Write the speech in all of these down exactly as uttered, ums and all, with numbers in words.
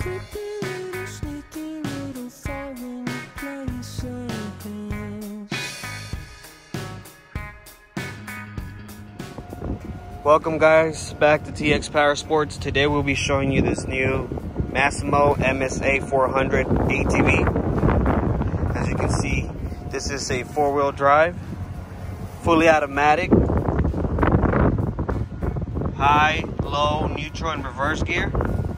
Welcome guys, back to T X Power Sports. Today we'll be showing you this new Massimo M S A four hundred A T V. As you can see, this is a four-wheel drive, fully automatic, high, low, neutral, and reverse gear.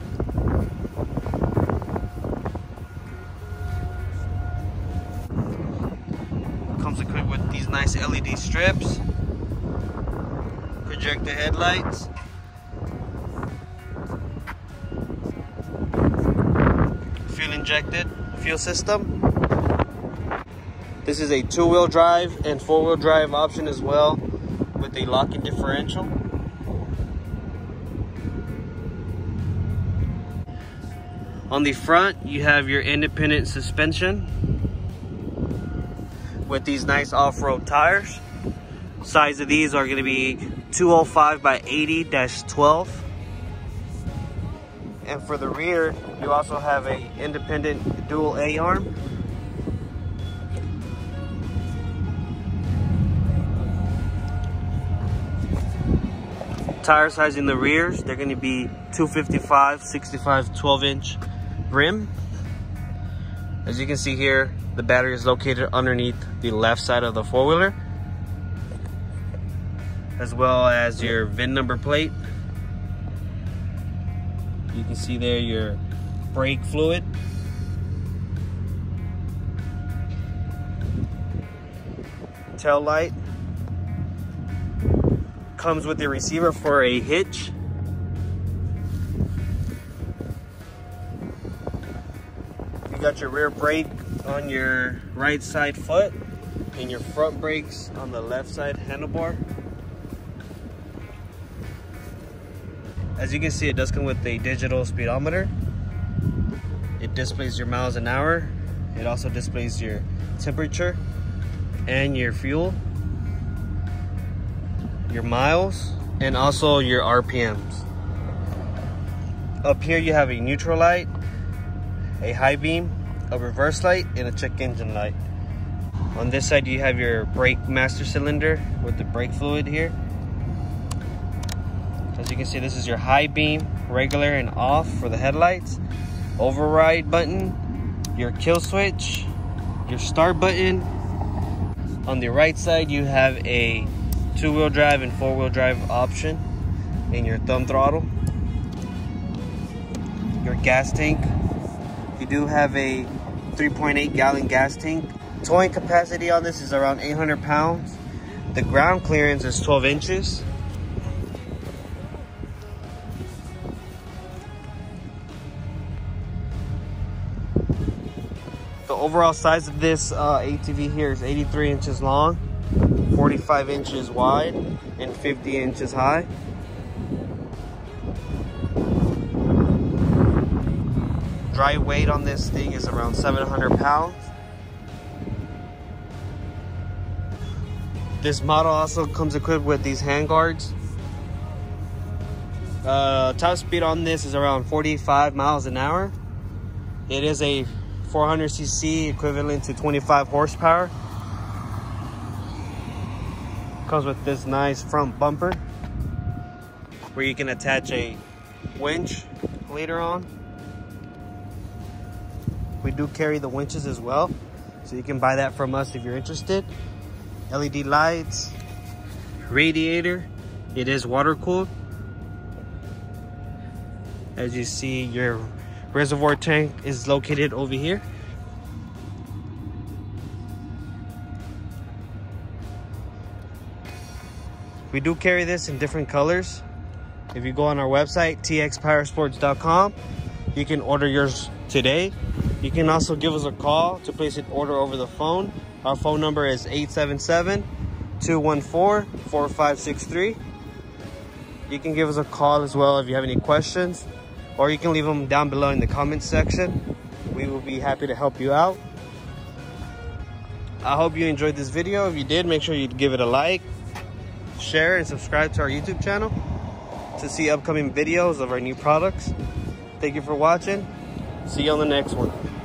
Comes equipped with these nice L E D strips, projector headlights, fuel injected fuel system. This is a two-wheel drive and four-wheel drive option as well, with a locking differential. On the front, you have your independent suspension with these nice off-road tires. Size of these are going to be two oh five by eighty dash twelve. And for the rear, you also have a independent dual A-arm. Tire size in the rears, they're going to be two fifty-five, sixty-five, twelve inch rim. As you can see here, the battery is located underneath the left side of the four-wheeler, as well as your V I N number plate. You can see there your brake fluid. Tail light. Comes with the receiver for a hitch. You got your rear brake on your right side foot and your front brakes on the left side handlebar. As you can see, it does come with a digital speedometer. It displays your miles an hour. It also displays your temperature and your fuel, your miles, and also your R P Ms. Up here you have a neutral light, a high beam, a reverse light, and a check engine light. On this side you have your brake master cylinder with the brake fluid here. As you can see, this is your high beam, regular and off for the headlights, override button, your kill switch, your start button. On the right side you have a two-wheel drive and four-wheel drive option, and your thumb throttle. Your gas tank, you do have a three point eight gallon gas tank. Towing capacity on this is around eight hundred pounds. The ground clearance is twelve inches. The overall size of this uh, A T V here is eighty-three inches long, forty-five inches wide, and fifty inches high. Dry weight on this thing is around seven hundred pounds. This model also comes equipped with these handguards. Uh, top speed on this is around forty-five miles an hour. It is a four hundred c c, equivalent to twenty-five horsepower. Comes with this nice front bumper where you can attach a winch later on. We do carry the winches as well, so you can buy that from us if you're interested. L E D lights, radiator, it is water cooled. As you see, your reservoir tank is located over here. We do carry this in different colors. If you go on our website, T X power sports dot com, you can order yours today. You can also give us a call to place an order over the phone. Our phone number is eight seven seven, two one four, four five six three. You can give us a call as well if you have any questions, or you can leave them down below in the comments section. We will be happy to help you out. I hope you enjoyed this video. If you did, make sure you give it a like, share, and subscribe to our YouTube channel to see upcoming videos of our new products. Thank you for watching. See you on the next one.